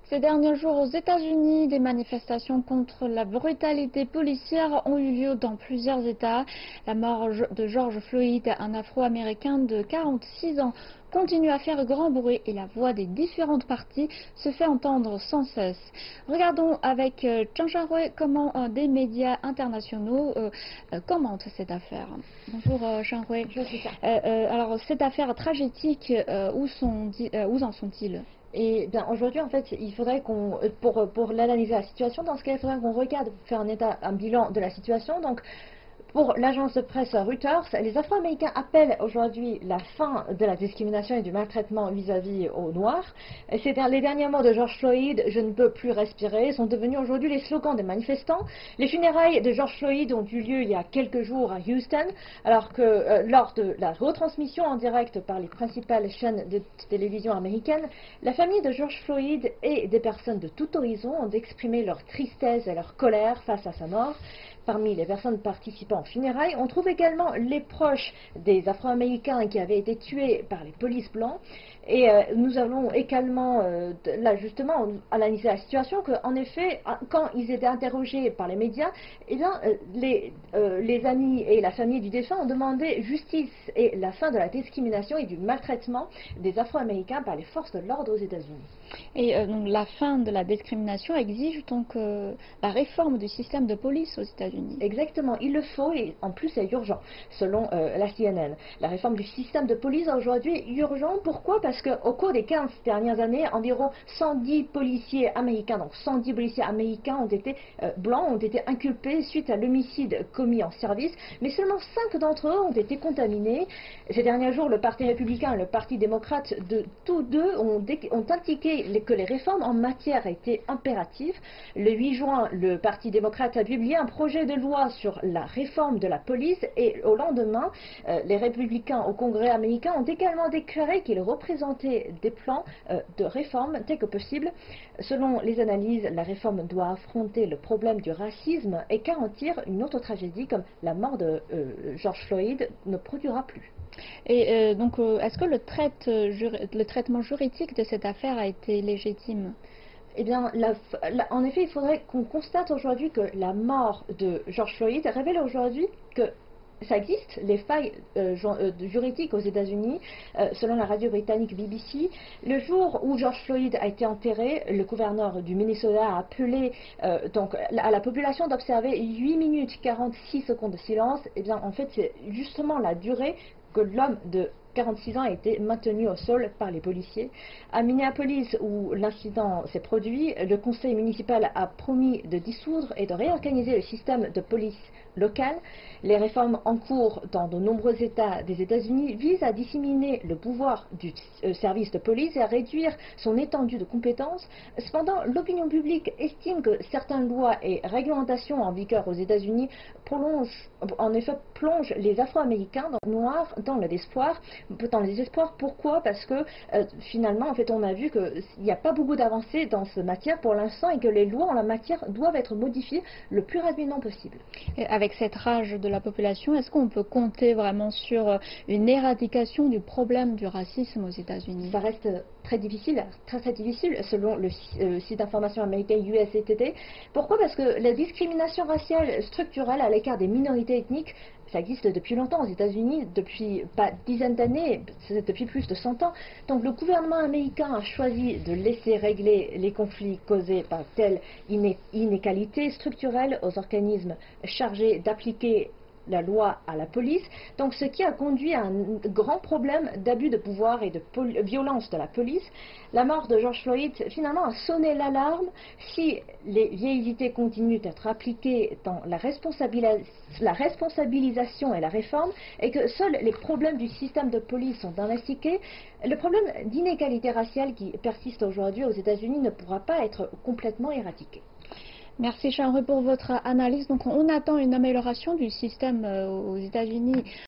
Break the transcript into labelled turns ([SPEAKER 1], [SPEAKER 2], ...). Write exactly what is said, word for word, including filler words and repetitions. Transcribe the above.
[SPEAKER 1] Ces derniers jours aux États-Unis, des manifestations contre la brutalité policière ont eu lieu dans plusieurs États. La mort de George Floyd, un Afro-Américain de quarante-six ans, continue à faire grand bruit et la voix des différentes parties se fait entendre sans cesse. Regardons avec Chang Shan-hui comment euh, des médias internationaux euh, euh, commentent cette affaire. Bonjour euh, Shan-hui.
[SPEAKER 2] Je suis ça.
[SPEAKER 1] Euh, euh, alors cette affaire tragique, euh, où, sont, euh, où en sont-ils?
[SPEAKER 2] Et bien aujourd'hui, en fait, il faudrait qu'on, pour, pour l'analyser la situation, dans ce cas, il faudrait qu'on regarde, faire un état, un bilan de la situation. Donc, pour l'agence de presse Reuters, les Afro-Américains appellent aujourd'hui la fin de la discrimination et du maltraitement vis-à-vis aux Noirs. C'est les derniers mots de George Floyd, je ne peux plus respirer, sont devenus aujourd'hui les slogans des manifestants. Les funérailles de George Floyd ont eu lieu il y a quelques jours à Houston, alors que euh, lors de la retransmission en direct par les principales chaînes de télévision américaines, la famille de George Floyd et des personnes de tout horizon ont exprimé leur tristesse et leur colère face à sa mort. Parmi les personnes participant aux funérailles, on trouve également les proches des Afro-Américains qui avaient été tués par les polices blancs. Et euh, nous avons également, euh, là justement, analysé la situation qu'en effet, quand ils étaient interrogés par les médias, eh bien, euh, les, euh, les amis et la famille du défunt ont demandé justice et la fin de la discrimination et du maltraitement des Afro-Américains par les forces de l'ordre aux États-Unis.
[SPEAKER 1] Et euh, donc la fin de la discrimination exige donc euh, la réforme du système de police aux États-Unis.
[SPEAKER 2] Exactement, il le faut et en plus c'est urgent, selon euh, la C N N. La réforme du système de police aujourd'hui est urgent. Pourquoi? Parce qu'au cours des quinze dernières années, environ cent dix policiers américains, donc cent dix policiers américains ont été euh, blancs, ont été inculpés suite à l'homicide commis en service, mais seulement cinq d'entre eux ont été contaminés. Ces derniers jours, le Parti républicain et le Parti démocrate, de tous deux, ont, ont indiqué que les réformes en matière étaient impératives. Le huit juin, le Parti démocrate a publié un projet de loi sur la réforme de la police et au lendemain, euh, les républicains au Congrès américain ont également déclaré qu'ils représentaient des plans euh, de réforme dès que possible. Selon les analyses, la réforme doit affronter le problème du racisme et garantir une autre tragédie comme la mort de euh, George Floyd ne produira plus.
[SPEAKER 1] Et euh, donc, euh, est-ce que le, traite, le traitement juridique de cette affaire a été légitime?
[SPEAKER 2] Eh bien, la, la, en effet, il faudrait qu'on constate aujourd'hui que la mort de George Floyd révèle aujourd'hui que ça existe, les failles euh, juridiques aux États-Unis, euh, selon la radio britannique B B C. Le jour où George Floyd a été enterré, le gouverneur du Minnesota a appelé euh, donc, à la population d'observer huit minutes quarante-six secondes de silence. Eh bien, en fait, c'est justement la durée que l'homme de quarante-six ans a été maintenu au sol par les policiers. À Minneapolis, où l'incident s'est produit, le conseil municipal a promis de dissoudre et de réorganiser le système de police local. Les réformes en cours dans de nombreux États des États-Unis visent à disséminer le pouvoir du euh, service de police et à réduire son étendue de compétences. Cependant, l'opinion publique estime que certaines lois et réglementations en vigueur aux États-Unis prolongent, en effet, plongent les Afro-Américains noirs dans le désespoir. Dans le désespoir, pourquoi? Parce que euh, finalement, en fait, on a vu qu'il n'y a pas beaucoup d'avancées dans cette matière pour l'instant et que les lois en la matière doivent être modifiées le plus rapidement possible.
[SPEAKER 1] Et avec cette rage de la population, est-ce qu'on peut compter vraiment sur une éradication du problème du racisme aux États-Unis?
[SPEAKER 2] Ça reste très difficile, très très difficile, selon le euh, site d'information américain U S A Today. Pourquoi? Parce que la discrimination raciale structurelle à l'écart des minorités ethniques, ça existe depuis longtemps aux États-Unis, depuis pas dizaines d'années, depuis plus de cent ans. Donc le gouvernement américain a choisi de laisser régler les conflits causés par telle iné inégalité structurelle aux organismes chargés d'appliquer la loi à la police, donc ce qui a conduit à un grand problème d'abus de pouvoir et de violence de la police. La mort de George Floyd finalement a sonné l'alarme. Si les vieilles idées continuent d'être appliquées dans la, responsabilis la responsabilisation et la réforme, et que seuls les problèmes du système de police sont investigués, le problème d'inégalité raciale qui persiste aujourd'hui aux États-Unis ne pourra pas être complètement éradiqué.
[SPEAKER 1] Merci Shan-hui pour votre analyse. Donc on attend une amélioration du système aux États-Unis